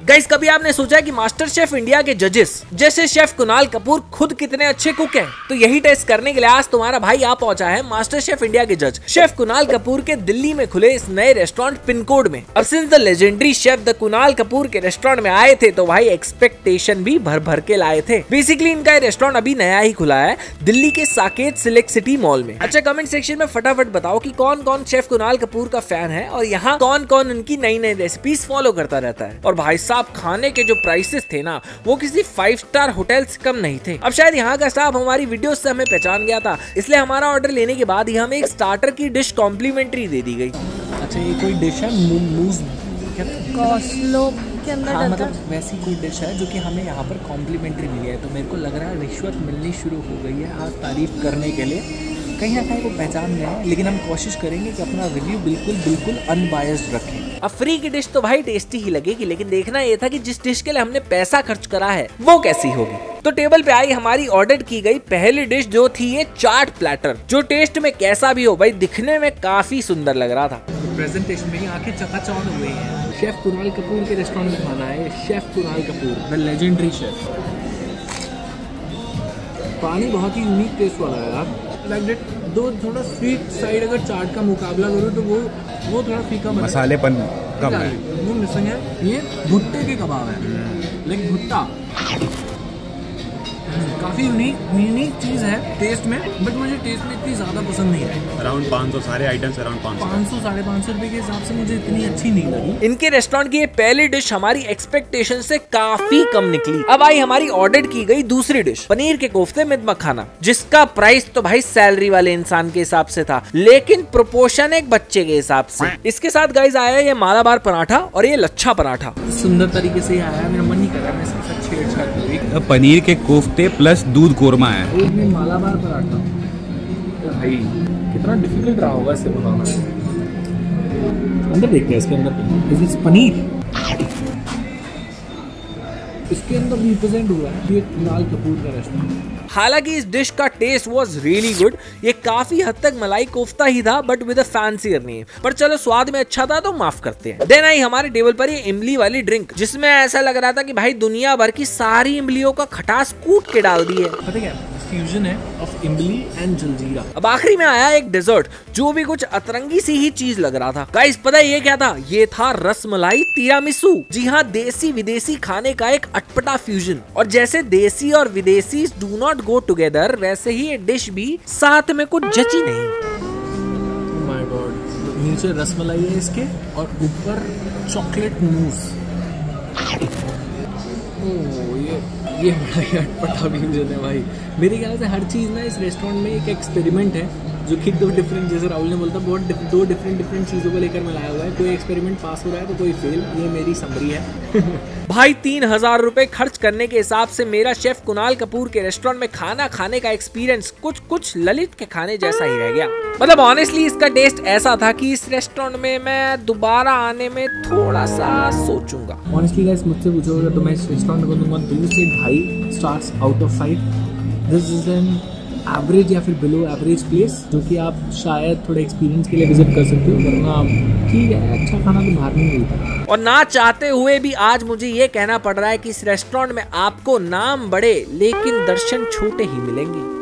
Guys कभी आपने सोचा कि मास्टर शेफ इंडिया के जजेस जैसे शेफ कुणाल कपूर खुद कितने अच्छे कुक हैं? तो यही टेस्ट करने के लिए आज तुम्हारा भाई आ पहुंचा है मास्टर शेफ इंडिया के जज शेफ कुणाल कपूर के दिल्ली में खुले इस नए रेस्टोरेंट पिन कोड में। अब since the legendary chef the Kunal Kapoor के रेस्टोरेंट में आए थे तो भाई एक्सपेक्टेशन भी भर भर के लाए थे। बेसिकली इनका रेस्टोरेंट अभी नया ही खुला है दिल्ली के साकेत सिलेक्ट सिटी मॉल में। अच्छा कमेंट सेक्शन में फटाफट बताओ कि कौन कौन शेफ कुणाल कपूर का फैन है और यहाँ कौन कौन उनकी नई नई रेसिपीज फॉलो करता रहता है। और भाई साहब खाने के जो प्राइसेस थे ना वो किसी 5 स्टार होटल से कम नहीं थे। अब शायद यहाँ का स्टाफ हमारी वीडियो से हमें पहचान गया था, इसलिए हमारा ऑर्डर लेने के बाद ही हमें एक स्टार्टर की डिश कॉम्प्लीमेंट्री दे दी गई। अच्छा ये कोई डिश है मूज कॉस्लो के अंदर हाँ, मतलब वैसी कोई डिश है जो कि हमें यहाँ पर कॉम्प्लीमेंट्री मिली है। तो मेरे को लग रहा है रिश्वत मिलनी शुरू हो गई है आज तारीफ करने के लिए। कहीं ना कहीं वो पहचान में है, लेकिन हम कोशिश करेंगे कि अपना रिव्यू बिल्कुल अनबायस्ड रखें। अब फ्री की डिश तो भाई टेस्टी ही लगेगी, लेकिन देखना ये था कि जिस डिश के लिए हमने पैसा खर्च करा है वो कैसी होगी। तो टेबल पे आई हमारी ऑर्डर की गई पहली डिश जो थी ये चाट प्लेटर, जो टेस्ट में कैसा भी हो भाई दिखने में काफी सुंदर लग रहा था। प्रेजेंटेशन में ही आंखें चकाचौंध हुई हैं। शेफ कुणाल कपूर के रेस्टोरेंट में खाना है chef Kunal Kapoor the legendary chef. पानी बहुत ही यूनिक टेस्ट वाला है यार, लाइक दैट। दो थोड़ा स्वीट साइड अगर चाट का मुकाबला करो तो वो थोड़ा फीका मसालेपन कम है, वो मिसिंग है। ये भुट्टे के कबाब है, लाइक भुट्टा काफी यूनिक चीज है टेस्ट में, बट मुझे टेस्ट में इतनी ज्यादा पसंद नहीं है। अराउंड 500 सारे आइटम्स अराउंड 500 500-550 रुपए के हिसाब से मुझे इतनी अच्छी नहीं लगी। इनके रेस्टोरेंट की ये पहली डिश हमारी एक्सपेक्टेशन से काफी कम निकली। अब आई हमारी ऑर्डर की गई दूसरी डिश पनीर के कोफ्ते में मखाना, जिसका प्राइस तो भाई सैलरी वाले इंसान के हिसाब से था, लेकिन प्रोपोर्शन एक बच्चे के हिसाब से। इसके साथ गाइस आया ये मालाबार पराठा और ये लच्छा पराठा। सुंदर तरीके से आया, मेरा मन नहीं कर रहा मैं इसके साथ छेड़छाड़ करूं। पनीर के कोफ्ते प्लस दूध कोरमा है। एक में मालाबार पराठा, तो भाई कितना डिफिकल्ट रहा होगा इसे बनाना। अंदर देखते हैं इसके अंदर इस पनीर इसके अंदर रिप्रेजेंट हुआ है ये कुणाल कपूर का रेस्टोरेंट। हालांकि इस डिश का टेस्ट वाज रियली गुड, ये काफी हद तक मलाई कोफ्ता ही था but with a fancier name, पर चलो स्वाद में अच्छा था तो माफ करते हैं। देन आई हमारे टेबल पर ये इमली वाली ड्रिंक, जिसमें ऐसा लग रहा था कि भाई दुनिया भर की सारी इमलियों का खटास कूट के डाल दी है। पता क्या फ्यूजन है ऑफ इमली एंड जलजीरा। अब आखिरी में आया एक डेजर्ट जो भी कुछ अतरंगी सी ही चीज लग रहा था। गाइस पता है ये क्या था? ये था रसमलाई तिरामिसू। जी हाँ, देसी विदेशी खाने का एक अटपटा फ्यूजन। और जैसे देसी और विदेशी डू नॉट गो टुगेदर, वैसे ही ये डिश भी साथ में कुछ जची नहीं। ओह माय गॉड, नीचे रसमलाई है इसके और ऊपर चॉकलेट मूस। ये बड़ा ही अटपटा फ्यूजन है भाई। मेरे ख्याल से हर चीज़ ना इस रेस्टोरेंट में एक एक्सपेरिमेंट है, जो कि दो डिफरेंट, जैसे राहुल ने बोलता बहुत दो डिफरेंट चीज़ों को लेकर मिलाया हुआ है। कोई एक्सपेरिमेंट पास हो रहा है तो कोई फेल। ये मेरी समरी है। भाई 3000 रुपए खर्च करने के हिसाब से मेरा शेफ कुणाल कपूर के रेस्टोरेंट में खाना खाने का एक्सपीरियंस कुछ ललित के खाने जैसा ही रह गया। मतलब ऑनेस्टली इसका टेस्ट ऐसा था कि इस रेस्टोरेंट में मैं दोबारा आने में थोड़ा सा सोचूंगा। ऑनेस्टली गाइस मुझसे पूछोगे तो मैं इस रेस्टोरेंट को दूंगा 2 से 2.5 stars out of 5। This is an average या फिर बिलो एवरेज प्लेस, जो कि आप शायद थोड़े एक्सपीरियंस के लिए विजिट कर सकते हो, वरना ठीक है अच्छा खाना तो बाहर नहीं मिलता। और ना चाहते हुए भी आज मुझे ये कहना पड़ रहा है कि इस रेस्टोरेंट में आपको नाम बड़े लेकिन दर्शन छोटे ही मिलेंगे।